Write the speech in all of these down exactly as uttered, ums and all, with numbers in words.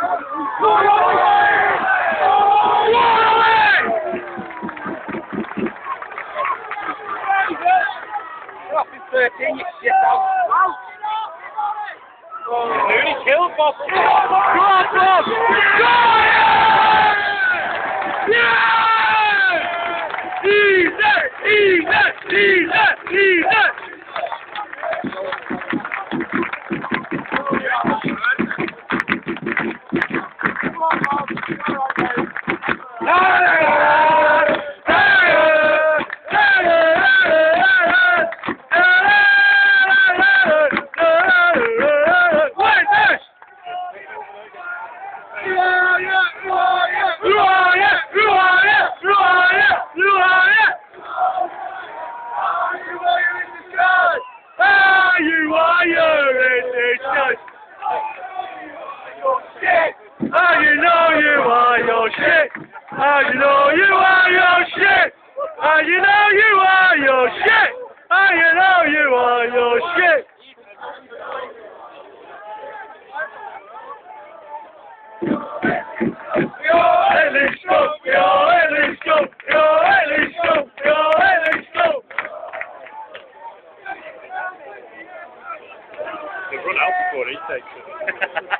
thirteen, you shit out. Oh, nearly killed Bob. Go on, Bob! Go! Yeah! Easy! Easy! Easy! Easy! Oh, you know you are your shit. Oh, you know you are your shit. Oh, you know you are your shit. Oh, you know you are your shit. Your Ellie scoop, your Ellie scoop, your Ellie scoop, your Ellie scoop. They run out before he takes it.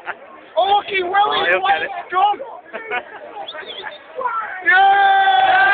Oh, look, he will, he's Oh, he'll get it. strong. Yeah!